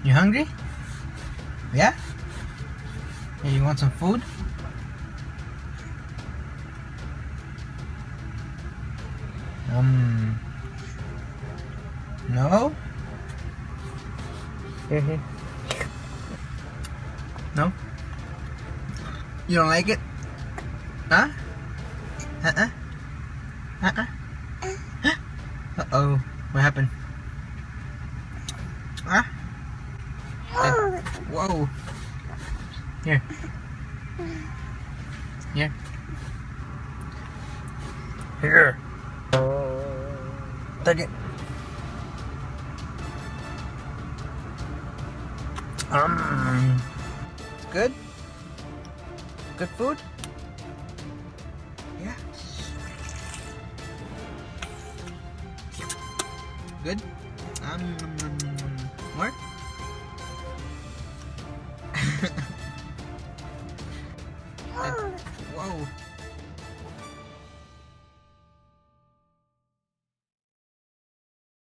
You hungry? Yeah? Hey, you want some food? No? Here. No? You don't like it? Huh? Uh-oh. What happened? Huh? Whoa. Here. Here. Here. Take it. It's good? Good food? Yeah. Good? More? Whoa.